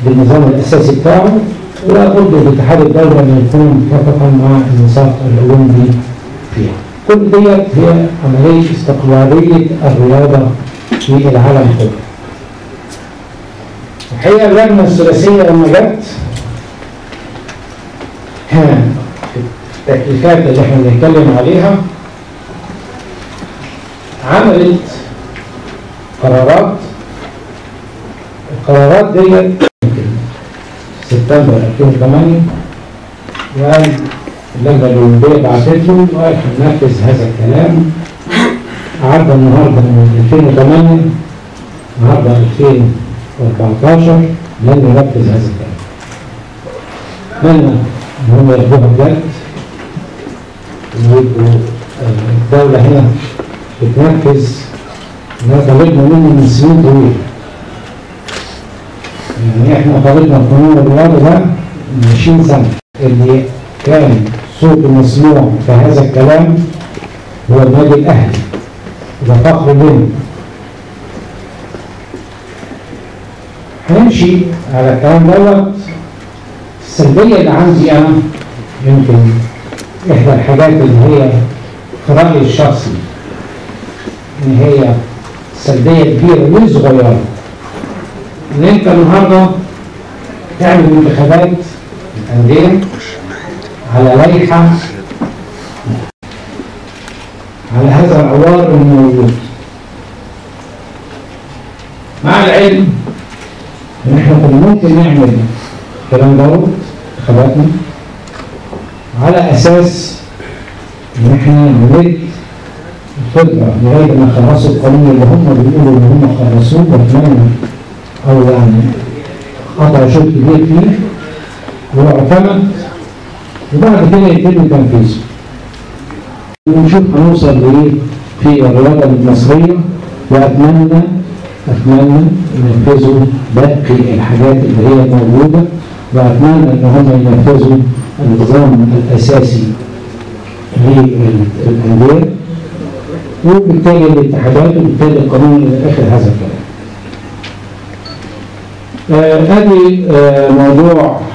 بالنظام الاساسي بتاعه، وبرضه الاتحاد الدولي ان يكون متفقا مع الميثاق الاولمبي فيها. كل ديت هي عمليه استقلاليه الرياضه في العالم كله. الحقيقه اللجنه الثلاثيه لما جت التكليفات اللي احنا بنتكلم عليها عملت قرارات. القرارات ديت سبتمبر 2008 وقال اللجنه الاولمبيه بعتت له وقال هننفذ هذا الكلام. عدى النهارده من 2008 النهارده 2014 لن ننفذ هذا الكلام. اتمنى ان هم ياخدوها بجد ويبقوا الدوله هنا بتنفذ ما طالبنا منه من سنين طويله. يعني احنا طالبنا قانون الرياضه ده من 20 سنه. اللي كان صوت مسموع في هذا الكلام هو النادي الاهلي، ده فخر لنا. هنمشي على الكلام دوت. السلبيه اللي عندي انا يمكن احدى الحاجات اللي هي في رايي الشخصي ان هي سلبيه كبيره مش صغيره، ان انت النهارده تعمل انتخابات الانديه على لائحه على هذا العوار الموجود، مع العلم ان احنا كنا ممكن نعمل الكلام دوت انتخاباتنا على اساس ان احنا نريد الفكره لغايه ما خلصوا القانون اللي هم بيقولوا ان هم خلصوه، واتمنى او يعني قطعوا شوط كبير فيه واعتمد، وبعد كده يتم تنفيذه. ونشوف هنوصل لايه في الرياضه المصريه، واتمنى ينفذوا باقي الحاجات اللي هي موجوده، واتمنى ان هم ينفذوا النظام الاساسي للانديه وبالتالي الاتحادات وبالتالي القانون الى اخر هذا الكلام. ادي موضوع